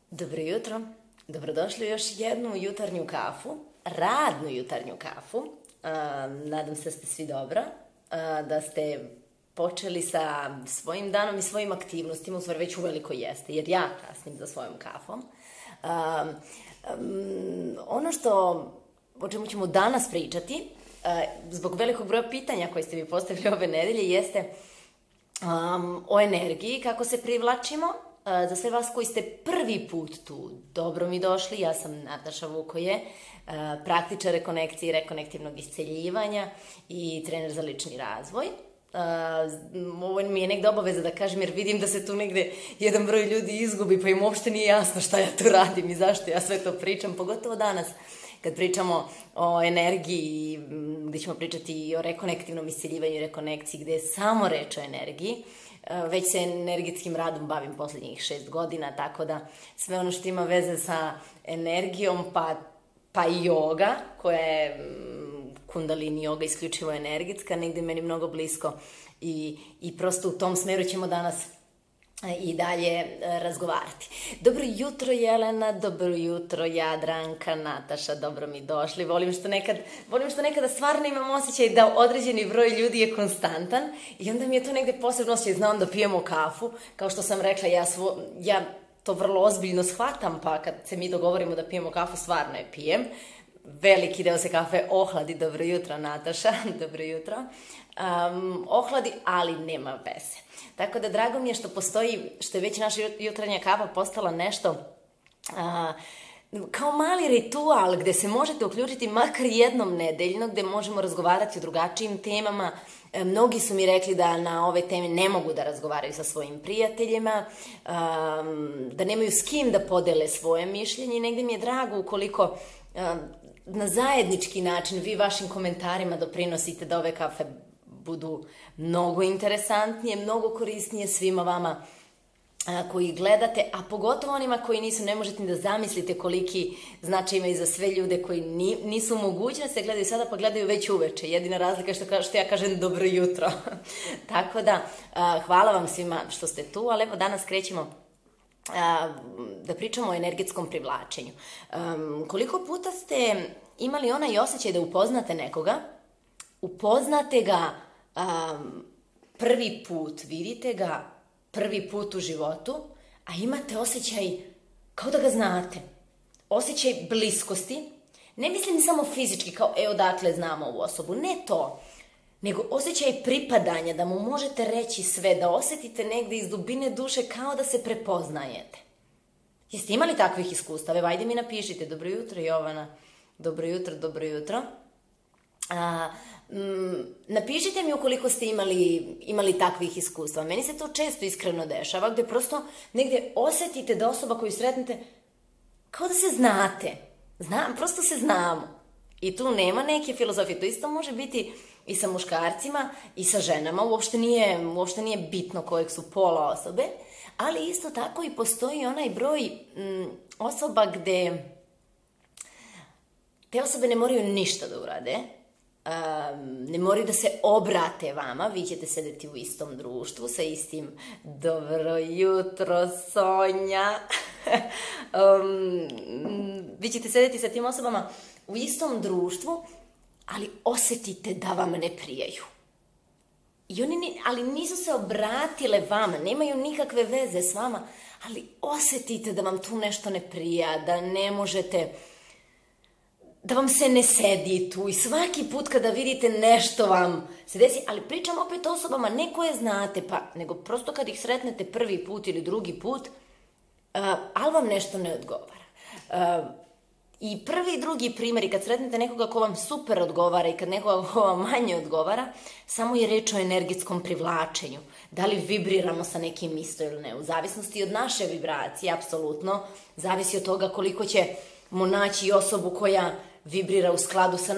Dobro jutro, dobrodošli u još jednu jutarnju kafu, radnu jutarnju kafu. Nadam se da ste svi dobro, da ste počeli sa svojim danom i svojim aktivnostima, u stvari već uveliko jeste, jer ja kasnim za svojom kafom. Ono o čemu ćemo danas pričati, zbog velikog broja pitanja koje ste mi postavili ove nedelje, jeste o energiji, kako se privlačimo. Za sve vas koji ste prvi put tu, dobro mi došli. Ja sam Nataša Vukoje, praktičar rekonekcije i rekonektivnog isceljivanja i trener za lični razvoj. Ovo mi je negde obaveza da kažem, jer vidim da se tu negde jedan broj ljudi izgubi, pa im uopšte nije jasno šta ja tu radim i zašto ja sve to pričam, pogotovo danas kad pričamo o energiji, gde ćemo pričati i o rekonektivnom isceljivanju i rekonekciji, gde je samo reč o energiji. Već se energetskim radom bavim poslednjih 6 godina, tako da sve ono što ima veze sa energijom, pa i joga, koja je kundalini joga, isključivo energetska, negde meni mnogo blisko i prosto u tom smeru ćemo danas i dalje razgovarati. Dobro jutro Jelena, dobro jutro Jadranka, Nataša, dobro mi došli. Volim što nekada stvarno imam osjećaj da određeni broj ljudi je konstantan i onda mi je to negde posebno osjećaj, znam da pijemo kafu, kao što sam rekla, ja to vrlo ozbiljno shvatam, pa kad se mi dogovorimo da pijemo kafu, stvarno je pijem. Veliki deo se kafe ohladi, dobro jutro Nataša, dobro jutro. Ohladi, ali nema veze. Tako da drago mi je što postoji, što je već naša jutarnja kafa postala nešto kao mali ritual gde se možete uključiti makar jednom nedeljno, gde možemo razgovarati o drugačijim temama. Mnogi su mi rekli da na ove teme ne mogu da razgovaraju sa svojim prijateljima, da nemaju s kim da podele svoje mišljenje i negde mi je drago ukoliko na zajednički način vi vašim komentarima doprinosite da ove kafe budu mnogo interesantnije, mnogo korisnije svima vama koji gledate, a pogotovo onima koji nisu, ne možete ni da zamislite koliki značaj ima i za sve ljude koji nisu mogući da se gledaju sada, pa gledaju već uveče. Jedina razlika je što ja kažem dobro jutro. Tako da, hvala vam svima što ste tu, ali evo danas krećemo da pričamo o energetskom privlačenju. Koliko puta ste imali onaj osjećaj da upoznate nekoga, upoznate ga prvi put, vidite ga prvi put u životu, a imate osjećaj kao da ga znate. Osjećaj bliskosti. Ne mislim samo fizički, kao odakle znamo ovu osobu, ne to. Nego osjećaj pripadanja, da mu možete reći sve, da osetite negde iz dubine duše kao da se prepoznajete. Jeste imali takvih iskustava? Evo, ajde mi napišite. Dobro jutro, Jovana. Dobro jutro, dobro jutro. Napišite mi ukoliko ste imali takvih iskustva. Meni se to često iskreno dešava, gde prosto negde osetite da osoba koju sretnete kao da se znate. Prosto se znamo. I tu nema neke filozofije. To isto može biti i sa muškarcima i sa ženama. Uopšte nije bitno kojeg su pola osobe, ali isto tako i postoji onaj broj osoba gde te osobe ne moraju ništa da urade, ne moraju da se obrate vama, vi ćete sedeti u istom društvu sa istim dobro jutro Sonja, vi ćete sedeti sa tim osobama u istom društvu, ali osetite da vam ne prijaju. Ali nisu se obratile vama, nemaju nikakve veze s vama, ali osetite da vam tu nešto ne prija, da ne možete, da vam se ne sedi tu i svaki put kada vidite nešto vam se desi, ali pričam opet o osobama, ne koje znate, nego prosto kad ih sretnete prvi put ili drugi put, ali vam nešto ne odgovara. I prvi i drugi primjer, kad sretnete nekoga ko vam super odgovara i kad nekoga ko vam manje odgovara, samo je reč o energetskom privlačenju. Da li vibriramo sa nekim isto ili ne, u zavisnosti od naše vibracije, apsolutno, zavisi od toga koliko ćemo naći osobu koja vibrira u skladu sa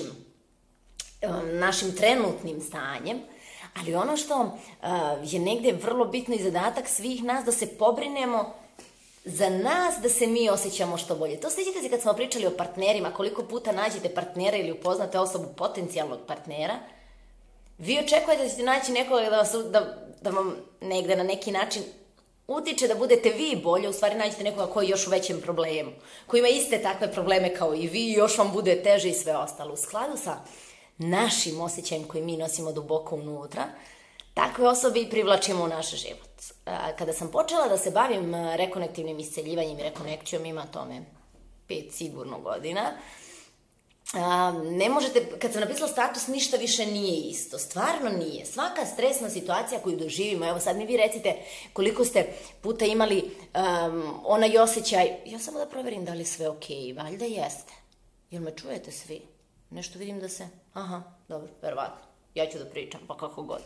našim trenutnim stanjem, ali ono što je negde vrlo bitno i zadatak svih nas, da se pobrinemo za nas, da se mi osjećamo što bolje. To sjećate se kad smo pričali o partnerima, koliko puta nađete partnera ili upoznate osobu potencijalnog partnera, vi očekujete da ćete naći nekoga da vam negde na neki način utiče da budete vi bolje, u stvari nađete nekoga koji je još u većem problemu, koji ima iste takve probleme kao i vi, još vam bude teže i sve ostalo. U skladu sa našim osjećajem koji mi nosimo duboko unutra, takve osobe i privlačimo u naš život. Kada sam počela da se bavim rekonektivnim isceljivanjem i rekonekcijom, ima tome 5 sigurno godina, ne možete, kad sam napisala status, ništa više nije isto. Stvarno nije. Svaka stresna situacija koju doživimo, evo sad mi vi recite koliko ste puta imali onaj osjećaj, ja samo da proverim da li je sve okej, valjda jeste. Jel me čujete svi? Nešto vidim da se, aha, dobro, verovatno. Ja ću da pričam, pa kako god.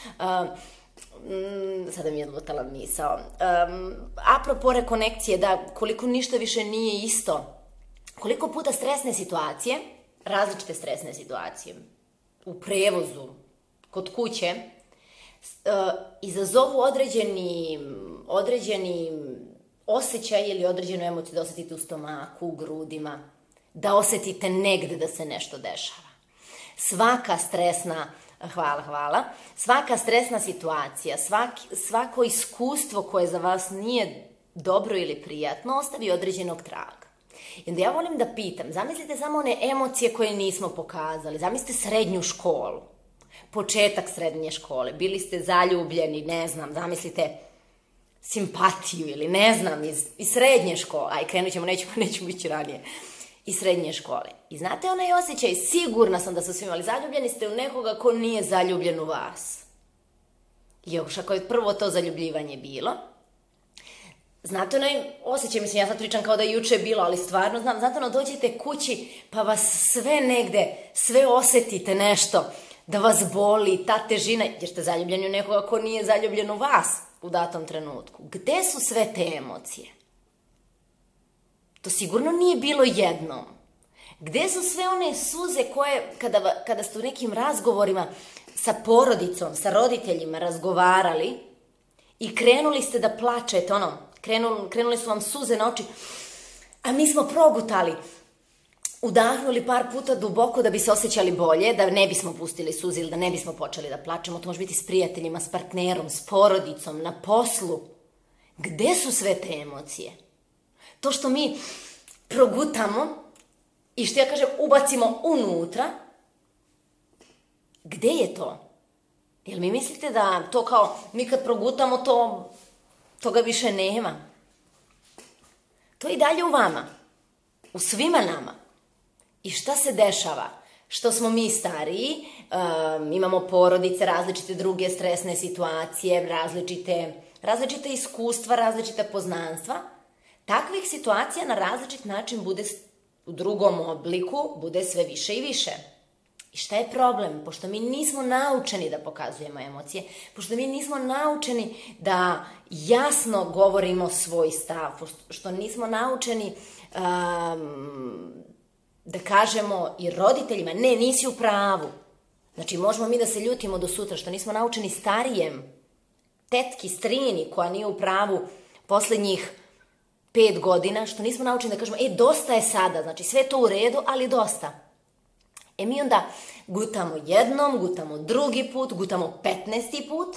Sada mi je odlutala misao. Apropo rekonekcije, da koliko ništa više nije isto, koliko puta stresne situacije, različite stresne situacije, u prevozu, kod kuće, izazovu određeni osjećaj ili određenu emociju da osetite u stomaku, u grudima, da osetite negde da se nešto dešava. Svaka stresna, svaka stresna situacija, svako iskustvo koje za vas nije dobro ili prijatno, ostavi određenog traga. I onda ja volim da pitam, zamislite samo one emocije koje nismo pokazali, zamislite srednju školu, početak srednje škole, bili ste zaljubljeni, ne znam, zamislite simpatiju ili ne znam, iz srednje škole, aj krenut ćemo, nećemo ići ranije, iz srednje škole. I znate onaj osjećaj, sigurna sam da su svi imali, zaljubljeni ste u nekoga ko nije zaljubljen u vas. Još ako je prvo to zaljubljivanje bilo, znate onaj osjećaj, mislim, ja sad pričam kao da je juče bilo, ali stvarno znam, znate ono, dođete kući pa vas sve negde, sve osetite nešto, da vas boli, ta težina, jer ste zaljubljeni u nekoga ko nije zaljubljen u vas u datom trenutku. Gde su sve te emocije? To sigurno nije bilo jednom. Gde su sve one suze koje, kada ste u nekim razgovorima sa porodicom, sa roditeljima razgovarali i krenuli ste da plačete, krenuli su vam suze na oči, a mi smo progutali, udahnuli par puta duboko da bi se osjećali bolje, da ne bismo pustili suze ili da ne bismo počeli da plačemo. To može biti s prijateljima, s partnerom, s porodicom, na poslu. Gde su sve te emocije? To što mi progutamo i što ja kažem ubacimo unutra, gde je to? Jel mi mislite da to kao mi kad progutamo toga više nema? To je i dalje u vama, u svima nama. I šta se dešava? Što smo mi stariji, imamo porodice, različite druge stresne situacije, različite iskustva, različita poznanstva. Takvih situacija na različit način bude u drugom obliku, bude sve više i više. I šta je problem? Pošto mi nismo naučeni da pokazujemo emocije, pošto mi nismo naučeni da jasno govorimo svoj stav, pošto nismo naučeni da kažemo i roditeljima, ne, nisi u pravu. Znači, možemo mi da se ljutimo do sutra, što nismo naučeni starijem, tetki, strini, koja nije u pravu poslednjih 5 godina, što nismo naučeni da kažemo, dosta je sada, znači sve je to u redu, ali dosta. Mi onda gutamo jednom, gutamo drugi put, gutamo 15. put.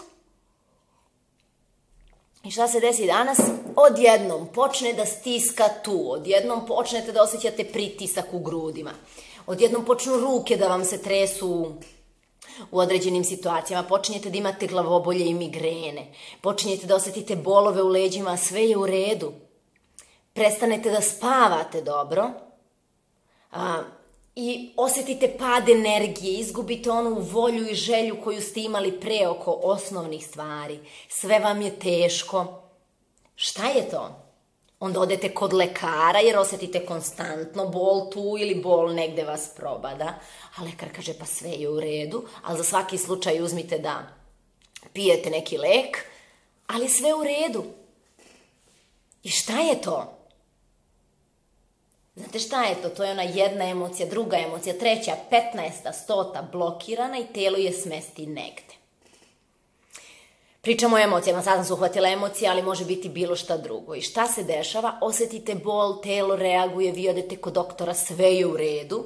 I šta se desi danas? Odjednom počne da stiska tu, odjednom počnete da osjećate pritisak u grudima, odjednom počnu ruke da vam se tresu u određenim situacijama, počinjete da imate glavobolje i migrene, počinjete da osetite bolove u leđima, sve je u redu. Prestanete da spavate dobro i osetite pad energije, izgubite onu volju i želju koju ste imali pre oko osnovnih stvari. Sve vam je teško. Šta je to? Onda odete kod lekara jer osetite konstantno bol tu ili bol negde vas probada, a lekar kaže pa sve je u redu, ali za svaki slučaj uzmite da pijete neki lek, ali sve u redu. I šta je to? Znate šta je to? To je ona jedna emocija, druga emocija, treća, 15, 100 blokirana i telo je smesti negde. Pričamo o emocijama, sad sam se uhvatila emocije, ali može biti bilo šta drugo. I šta se dešava? Osetite bol, telo reaguje, vi odete kod doktora, sve je u redu.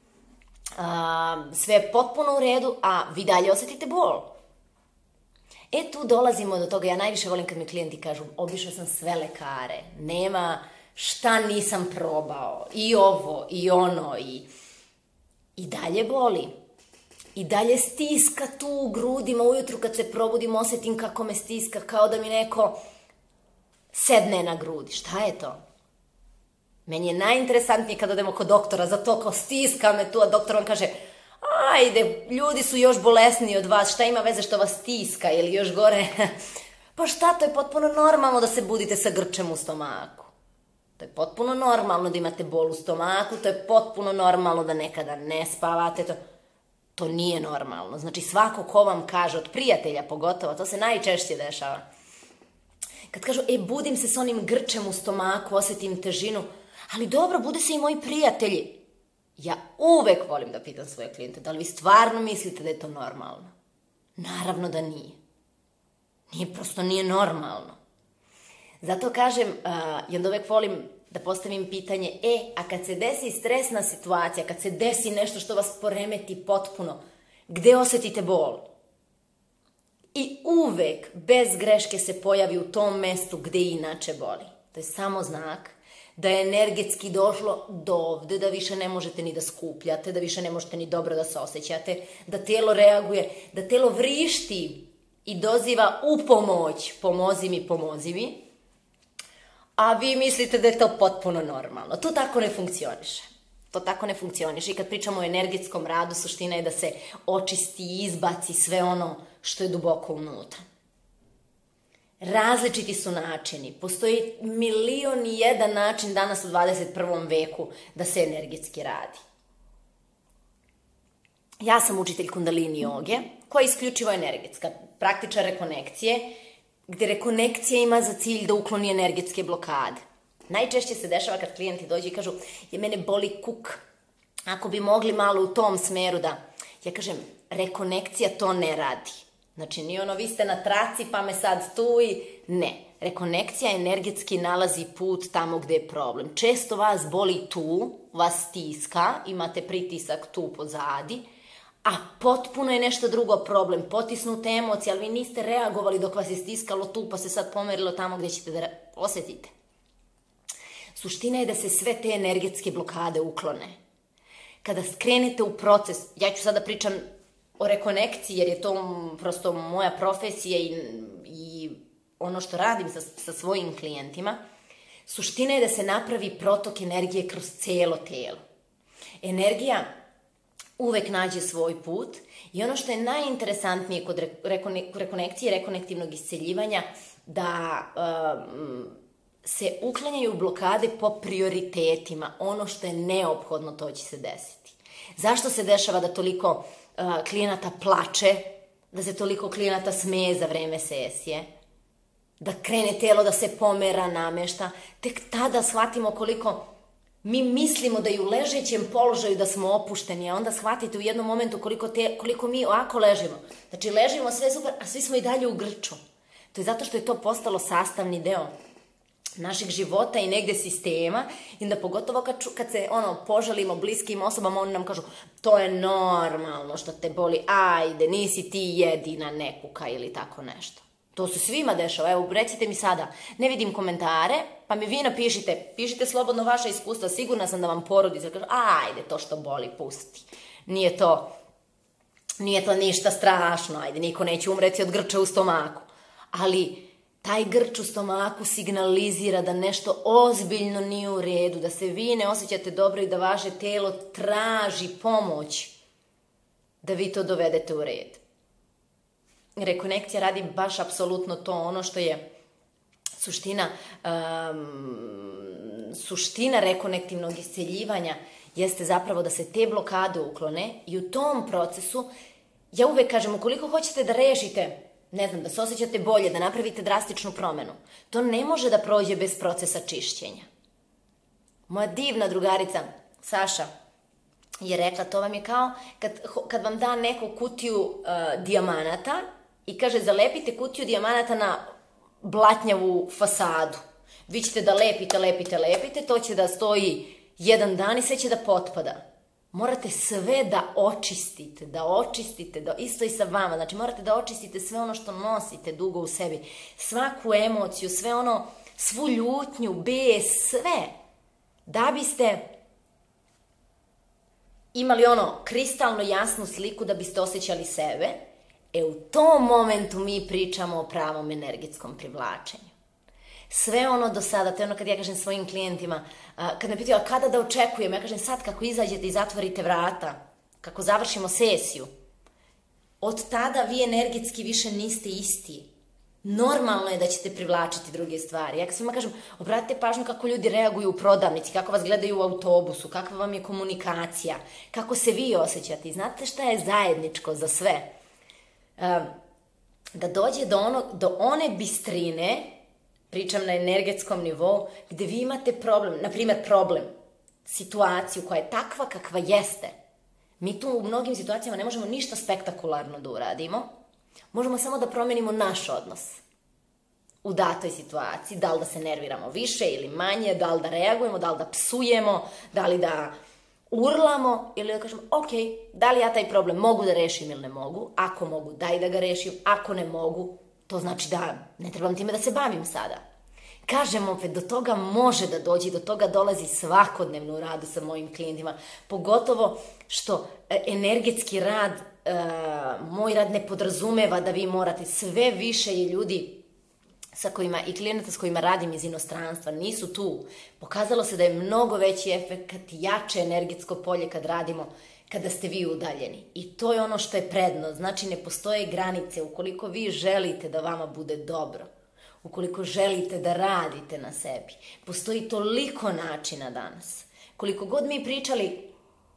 Sve je potpuno u redu, a vi dalje osetite bol. Tu dolazimo do toga, ja najviše volim kad mi klijenti kažu, obišla sam sve lekare, nema šta nisam probao, i ovo, i ono, i dalje boli. I dalje stiska tu u grudima, ujutru kad se probudim osjetim kako me stiska, kao da mi neko sedne na grudi. Šta je to? Meni je najinteresantnije kad odemo kod doktora, za to kao stiska me tu, a doktor vam kaže, ajde, ljudi su još bolesniji od vas, šta ima veze što vas stiska, ili još gore, pa šta, to je potpuno normalno da se budite sa grčem u stomaku. To je potpuno normalno da imate bol u stomaku, to je potpuno normalno da nekada ne spavate, to nije normalno. Znači svako ko vam kaže, od prijatelja pogotovo, to se najčešće dešava. Kad kažu, budim se s onim grčem u stomaku, osjetim težinu, ali dobro, bude se i moji prijatelji. Ja uvek volim da pitam svoje klijente, da li vi stvarno mislite da je to normalno? Naravno da nije. Prosto nije normalno. Zato kažem, i onda uvek volim da postavim pitanje, a kad se desi stresna situacija, kad se desi nešto što vas poremeti potpuno, gde osetite bol? I uvek, bez greške, se pojavi u tom mestu gde inače boli. To je samo znak da je energetski došlo do ovde, da više ne možete ni da skupljate, da više ne možete ni dobro da se osjećate, da telo reaguje, da telo vrišti i doziva u pomoć, pomozi mi, a vi mislite da je to potpuno normalno. To tako ne funkcioniše. I kad pričamo o energetskom radu, suština je da se očisti i izbaci sve ono što je duboko unutra. Različiti su načini. Postoji 1.000.001 način danas u 21. veku da se energetski radi. Ja sam učitelj kundalini joge, koja je isključivo energetska, praktičar rekonekcije, gde rekonekcija ima za cilj da ukloni energetske blokade. Najčešće se dešava kad klijenti dođu i kažu, mene boli kuk, ako bi mogli malo u tom smeru da... Ja kažem, rekonekcija to ne radi. Znači, nije ono, vi ste na traci pa me sad tu i... Ne, rekonekcija energetski nalazi put tamo gde je problem. Često vas boli tu, vas stiska, imate pritisak tu pozadi, a potpuno je nešto drugo problem, potisnute emocije, ali vi niste reagovali dok vas je stiskalo tu, pa se sad pomerilo tamo gde ćete da osjetite. Suština je da se sve te energetske blokade uklone. Kada skrenete u proces, ja ću sada pričam o rekonekciji, jer je to prosto moja profesija i ono što radim sa svojim klijentima, suština je da se napravi protok energije kroz celo telo. Energija uvek nađe svoj put i ono što je najinteresantnije kod rekonekcije i rekonektivnog isceljivanja, da se uklanjaju blokade po prioritetima. Ono što je neophodno, to će se desiti. Zašto se dešava da toliko klijenata plače, da se toliko klijenata smeje za vreme sesije, da krene telo da se pomera, namešta? Tek tada shvatimo koliko mi mislimo da i u ležećem položaju da smo opušteni, a onda shvatite u jednom momentu koliko mi ovako ležimo. Znači, ležimo sve super, a svi smo i dalje u grču. To je zato što je to postalo sastavni deo našeg života i negde sistema, i onda pogotovo kad se požalimo bliskim osobama, oni nam kažu, to je normalno što te boli, ajde, nisi ti jedina, ne kuka ili tako nešto. To se svima dešava. Evo, recite mi sada, ne vidim komentare, pa mi vi pišite slobodno vaša iskustva, sigurna sam da vam porodica kaže, ajde, to što boli, pusti. Nije to ništa strašno, ajde, niko neće umreti od grča u stomaku. Ali taj grč u stomaku signalizira da nešto ozbiljno nije u redu, da se vi ne osjećate dobro i da vaše telo traži pomoć da vi to dovedete u red. Rekonekcija radi baš apsolutno to, ono što je suština rekonektivnog isceljivanja jeste zapravo da se te blokade uklone i u tom procesu, ja uvek kažem, ukoliko hoćete da rešite, ne znam, da se osjećate bolje, da napravite drastičnu promenu, to ne može da prođe bez procesa čišćenja. Moja divna drugarica, Saša, je rekla, to vam je kao kad vam da neku kutiju dijamanata i kaže, zalepite kutiju dijamanata na blatnjavu fasadu. Vi ćete da lepite, to će da stoji jedan dan i sve će da potpada. morate sve da očistite, isto i sa vama, znači morate da očistite sve ono što nosite dugo u sebi, svaku emociju, sve ono, svu ljutnju, bes, sve, da biste imali ono kristalno jasnu sliku, da biste osjećali sebe. U tom momentu mi pričamo o pravom energetskom privlačenju. Sve ono do sada, to je ono kad ja kažem svojim klijentima, kad me pitaju kada da očekujem, ja kažem sad kako izađete i zatvorite vrata, kako završimo sesiju, od tada vi energetski više niste isti. Normalno je da ćete privlačiti druge stvari. Ja svima kažem, obratite pažnju kako ljudi reaguju u prodavnici, kako vas gledaju u autobusu, kakva vam je komunikacija, kako se vi osjećate. I znate šta je zajedničko za sve? Da dođe do one bistrine, pričam na energetskom nivou, gde vi imate problem, na primjer problem, situaciju koja je takva kakva jeste. Mi tu u mnogim situacijama ne možemo ništa spektakularno da uradimo, možemo samo da promenimo naš odnos u datoj situaciji, da li da se nerviramo više ili manje, da li da reagujemo, da li da psujemo, da li da urlamo ili da kažemo, ok, da li ja taj problem mogu da rešim ili ne mogu, ako mogu, daj da ga rešim, ako ne mogu, to znači da ne trebam time da se bavim sada. Kažem opet, do toga može da dođe, do toga dolazi svakodnevno u radu sa mojim klijentima, pogotovo što energetski rad, moj rad ne podrazumeva da vi morate, sve više je ljudi sa kojima i klijenata s kojima radim iz inostranstva, nisu tu. Pokazalo se da je mnogo veći efekt, jače energetsko polje kad radimo, kada ste vi udaljeni. I to je ono što je prednost. Znači, ne postoje granice. Ukoliko vi želite da vama bude dobro, ukoliko želite da radite na sebi, postoji toliko načina danas. Koliko god mi pričali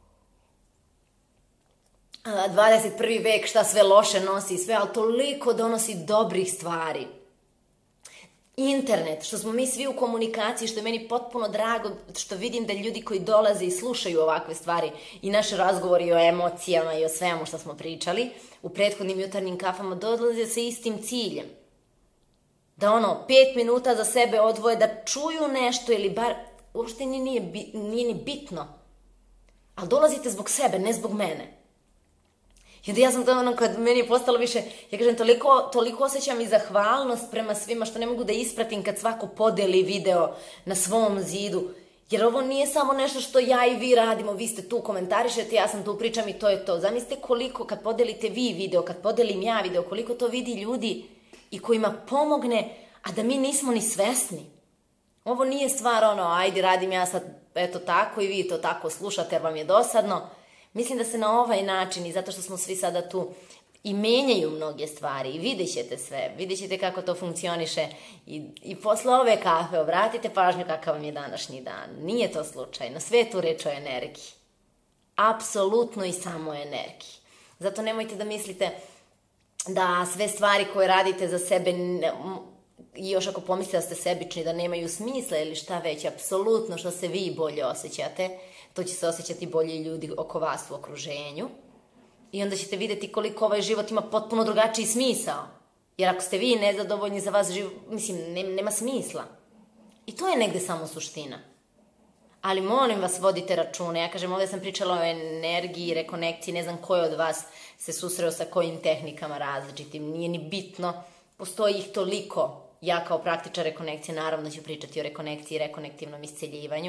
21. vek šta sve loše nosi i sve, ali toliko donosi dobrih stvari. Internet, što smo mi svi u komunikaciji, što je meni potpuno drago, što vidim da ljudi koji dolaze i slušaju ovakve stvari i naše razgovori o emocijama i o svemu što smo pričali u prethodnim jutarnjim kafama, dolaze sa istim ciljem. Da 5 minuta za sebe odvoje, da čuju nešto ili bar, uopšte nije ni bitno. Ali dolazite zbog sebe, ne zbog mene. I onda ja sam to kad meni je postalo više, ja kažem, toliko osjećam i zahvalnost prema svima što ne mogu da ispratim kad svako podeli video na svom zidu. Jer ovo nije samo nešto što ja i vi radimo, vi ste tu, komentarišete, ja sam tu, pričam i to je to. Zamislite koliko kad podelite vi video, kad podelim ja video, koliko to vidi ljudi i kojima pomogne, a da mi nismo ni svesni. Ovo nije stvar ajde radim ja sad eto tako i vi to tako slušate jer vam je dosadno. Mislim da se na ovaj način, i zato što smo svi sada tu, i menjaju mnoge stvari i vidjet ćete sve, vidjet ćete kako to funkcioniše i posle ove kafe obratite pažnju kakav vam je današnji dan. Nije to slučajno, sve je tu reč o energiji. Apsolutno i samo o energiji. Zato nemojte da mislite da sve stvari koje radite za sebe, i još ako pomislite da ste sebični, da nemaju smisla ili šta već, apsolutno što se vi bolje osjećate, to će se osjećati bolje i ljudi oko vas u okruženju. I onda ćete vidjeti koliko ovaj život ima potpuno drugačiji smisao. Jer ako ste vi nezadovoljni za vas život, nema smisla. I to je negde samo suština. Ali molim vas, vodite račune. Ja kažem, ovdje sam pričala o energiji, rekonekciji, ne znam ko je od vas se susreo sa kojim tehnikama različitim. Nije ni bitno, postoji ih toliko. Ja kao praktičar rekonekcije naravno ću pričati o rekonekciji i rekonektivnom isceljivanju.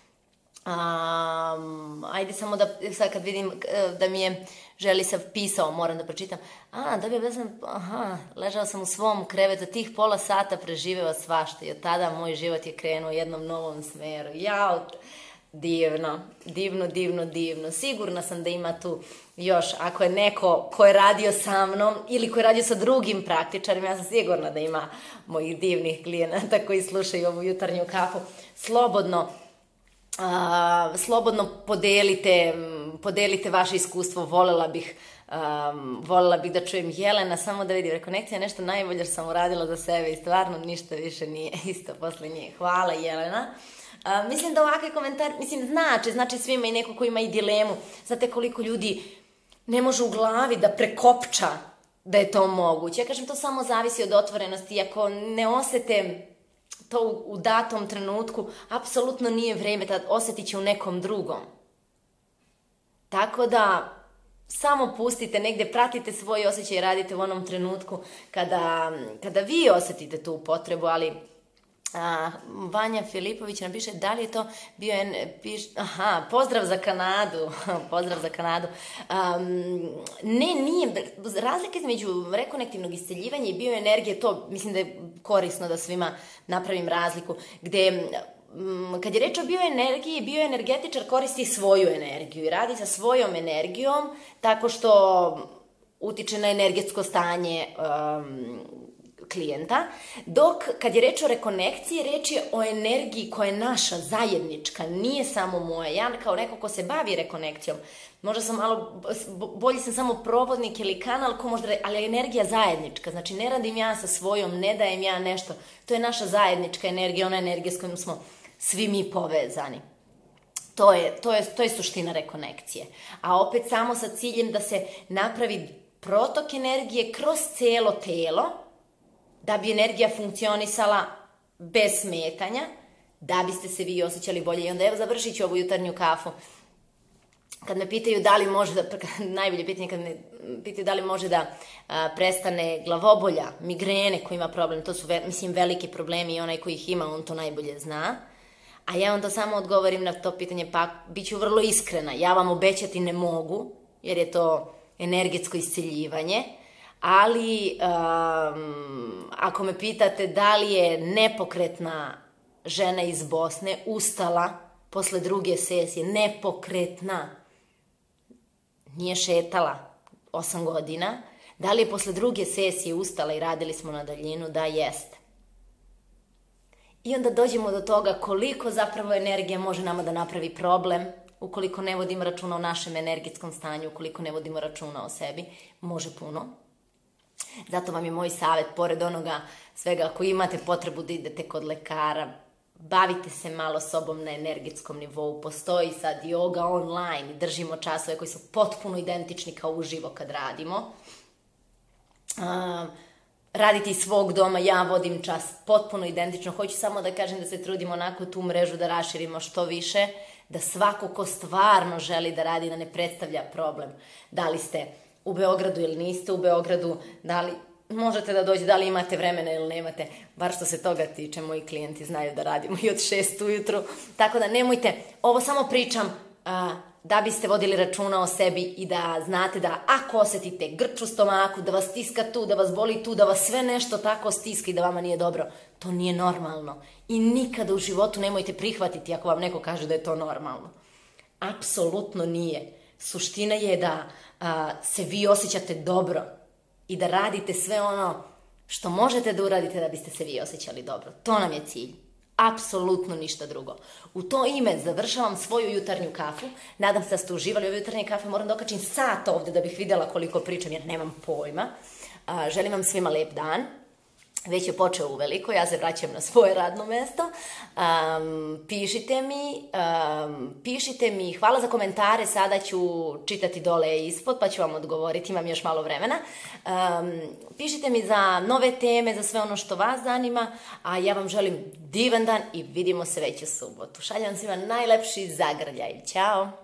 Ajde samo da, sad kad vidim da mi je Želisav pisao, moram da pročitam. Ležao sam u svom krevetu, tih pola sata preživeo svašta i od tada moj život je krenuo u jednom novom smeru. Divno. Sigurna sam da ima tu još, ako je neko ko je radio sa mnom ili ko je radio sa drugim praktičarima, ja sam sigurna da ima mojih divnih klijenata koji slušaju ovu jutarnju kafu. Slobodno podelite vaše iskustvo, volela bih da čujem. Jelena, samo da vidim, rekonekcija je nešto najbolje jer sam uradila za sebe i stvarno ništa više nije isto posle nje. Hvala, Jelena. Mislim da ovakvi komentar, znači svima i neko ko ima i dilemu. Znate koliko ljudi ne može u glavi da prekopča da je to moguće. Ja kažem, to samo zavisi od otvorenosti. Ako ne osete to u datom trenutku, apsolutno nije vreme, tad osetit će u nekom drugom. Tako da samo pustite negde, pratite svoj osjećaj i radite u onom trenutku kada vi osetite tu potrebu, ali Vanja Filipović nam piše da li je to bio pozdrav za Kanadu. Pozdrav za Kanadu. Ne, nije. Razlika između rekonektivnog isceljivanja i bioenergije, to mislim da je korisno da svima napravim razliku, gde kad je reč o bioenergiji, bioenergetičar koristi svoju energiju i radi sa svojom energijom tako što utiče na energetsko stanje klijenta, dok kad je reč o rekonekciji, reč je o energiji koja je naša, zajednička, nije samo moja. Ja kao neko ko se bavi rekonekcijom, možda sam malo, bolji sam samo provodnik ili kanal, ali je energija zajednička, znači ne radim ja sa svojom, ne dajem ja nešto, to je naša zajednička energija, ona energija s kojom smo svi mi povezani. To je suština rekonekcije. A opet samo sa ciljem da se napravi protok energije kroz celo telo, da bi energija funkcionisala bez smetanja, da biste se vi osjećali bolje. I onda evo završit ću ovu jutarnju kafu. Kad me pitaju da li može najbolje pitanje kad me pitaju da li može da prestane glavobolja, migrene ko ima problem, to su veliki problemi i onaj koji ih ima, on to najbolje zna. A ja onda samo odgovorim na to pitanje, pa bit ću vrlo iskrena, ja vam obećati ne mogu, jer je to energetsko isceljivanje, ali ako me pitate da li je nepokretna žena iz Bosne ustala posle druge sesije, nepokretna, nije šetala 8 godina, da li je posle druge sesije ustala i radili smo na daljinu, da jeste. I onda dođemo do toga koliko zapravo energija može nama da napravi problem, ukoliko ne vodimo računa o našem energetskom stanju, ukoliko ne vodimo računa o sebi, može puno. Zato vam je moj savjet, pored onoga svega, ako imate potrebu da idete kod lekara, bavite se malo sobom na energetskom nivou, postoji sad yoga online, držimo časove koji su potpuno identični kao uživo kad radimo. Radite iz svog doma, ja vodim čas potpuno identično, hoću samo da kažem da se trudimo onako tu mrežu da raširimo što više, da svako ko stvarno želi da radi, da ne predstavlja problem. Da li ste u Beogradu ili niste u Beogradu, da li možete da dođete, da li imate vremena ili nemate, bar što se toga tiče, moji klijenti znaju da radimo i od 6 ujutru, tako da nemojte, ovo samo pričam da biste vodili računa o sebi i da znate da ako osetite grč u stomaku, da vas stiska tu, da vas boli tu, da vas sve nešto tako stiska i da vama nije dobro, to nije normalno. I nikada u životu nemojte prihvatiti ako vam neko kaže da je to normalno. Apsolutno nije. Suština je da se vi osjećate dobro i da radite sve ono što možete da uradite da biste se vi osjećali dobro. To nam je cilj. Apsolutno ništa drugo. U to ime završavam svoju jutarnju kafu. Nadam se da ste uživali ove jutarnje kafe. Moram da okačim sat ovde da bih videla koliko pričam jer nemam pojma. Želim vam svima lep dan. Već je počeo uveliko, ja se vraćam na svoje radno mesto. Pišite mi, hvala za komentare, sada ću čitati dole ispod pa ću vam odgovoriti, imam još malo vremena. Pišite mi za nove teme, za sve ono što vas zanima, a ja vam želim divan dan i vidimo se već u subotu. Šaljem vam svima najlepši zagrljaj. Ćao!